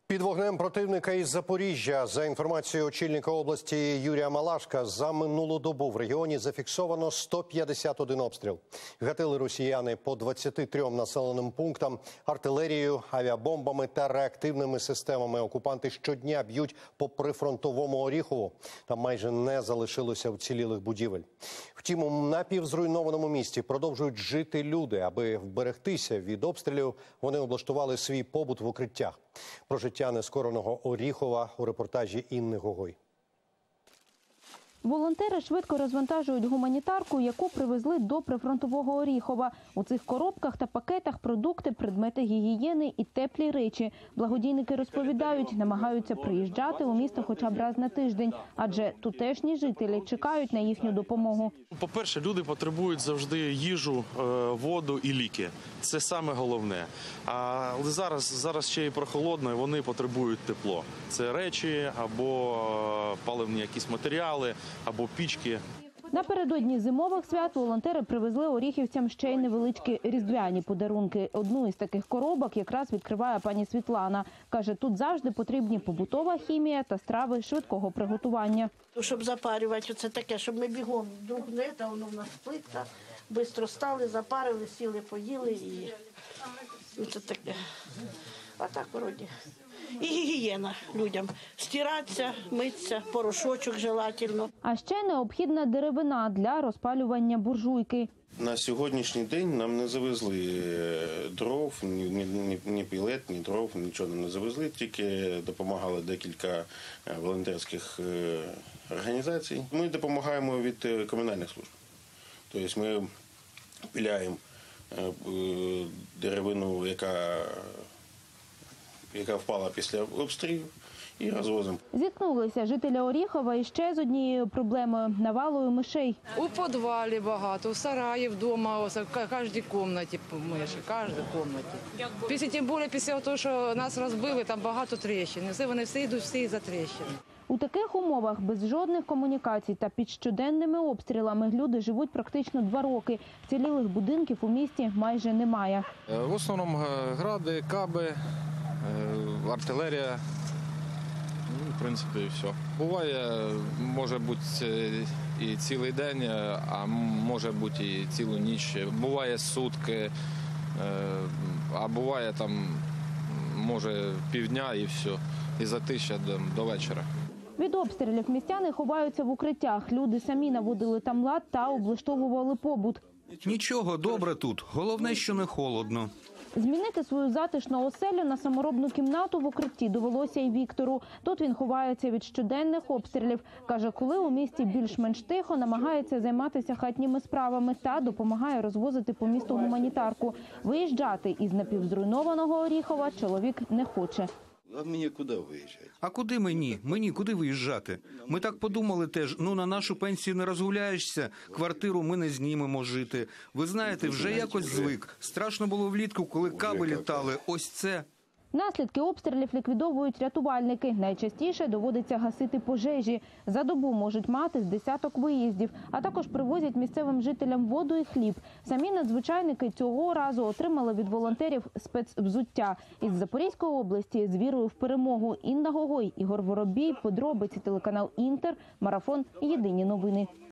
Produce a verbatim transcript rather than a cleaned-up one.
Під вогнем противника із Запоріжжя. За інформацією очільника області Юрія Малашка, за минулу добу в регіоні зафіксовано сто п'ятдесят один обстріл. Гатили росіяни по двадцяти трьом населеним пунктам артилерією, авіабомбами та реактивними системами. Окупанти щодня б'ють по прифронтовому Оріхову. Там майже не залишилося вцілілих будівель. Втім, у напівзруйнованому місті продовжують жити люди. Аби вберегтися від обстрілів, вони облаштували свій побут в укриттях. Про життя нескореного Оріхова у репортажі Інни Гогой. Волонтери швидко розвантажують гуманітарку, яку привезли до прифронтового Оріхова. У цих коробках та пакетах продукти, предмети гігієни і теплі речі. Благодійники розповідають, намагаються приїжджати у місто хоча б раз на тиждень, адже тутешні жителі чекають на їхню допомогу. По-перше, люди потребують завжди їжу, воду і ліки. Це саме головне. Але зараз, зараз ще і прохолодно, і вони потребують тепло. Це речі або паливні якісь матеріали, або пічки. Напередодні зимових свят волонтери привезли оріхівцям ще й невеличкі різдвяні подарунки. Одну із таких коробок якраз відкриває пані Світлана. Каже, тут завжди потрібні побутова хімія та страви швидкого приготування. Щоб запарювати, це таке, щоб ми бігом друг не, та воно в нас плитка, швидко стали, запарили, сіли, поїли і, і це таке. А так вроді. І гігієна людям. Стиратися, митися, порошочок желательно. А ще необхідна деревина для розпалювання буржуйки. На сьогоднішній день нам не завезли дров, ні, ні, ні пілет, ні дров, нічого не завезли, тільки допомагали декілька волонтерських організацій. Ми допомагаємо від комунальних служб. Тобто ми пиляємо деревину, яка яка впала після обстрілів, і розвозимо. Зіткнулися жителі Оріхова іще з однією проблемою – навалою мишей. У підвалі багато, у сараї, вдома, в кожній кімнаті миші, в кожній кімнаті. Після, тим більше після того, що нас розбили, там багато тріщин. Все, вони всі йдуть всі за тріщин. У таких умовах без жодних комунікацій та під щоденними обстрілами люди живуть практично два роки. Вцілілих будинків у місті майже немає. В основному гради, каби, артилерія, ну, в принципі, і все. Буває, може бути і цілий день, а може бути і цілу ніч. Буває сутки, а буває там, може, півдня і все, і затища до, до вечора. Від обстрілів містяни ховаються в укриттях. Люди самі наводили там лад та облаштовували побут. Нічого, добре тут. Головне, що не холодно. Змінити свою затишну оселю на саморобну кімнату в укритті довелося й Віктору. Тут він ховається від щоденних обстрілів. Каже, коли у місті більш-менш тихо, намагається займатися хатніми справами та допомагає розвозити по місту гуманітарку. Виїжджати із напівзруйнованого Оріхова чоловік не хоче. А мені куди виїжджати? А куди мені? Мені куди виїжджати? Ми так подумали теж, ну на нашу пенсію не розгуляєшся, квартиру ми не знімемо жити. Ви знаєте, вже якось звик. Страшно було влітку, коли каби літали. Ось це. Наслідки обстрілів ліквідовують рятувальники. Найчастіше доводиться гасити пожежі. За добу можуть мати з десяток виїздів, а також привозять місцевим жителям воду і хліб. Самі надзвичайники цього разу отримали від волонтерів спецвзуття. Із Запорізької області з вірою в перемогу. Інна Гогой, Ігор Воробій, подробиці, телеканал Інтер, марафон «Єдині новини».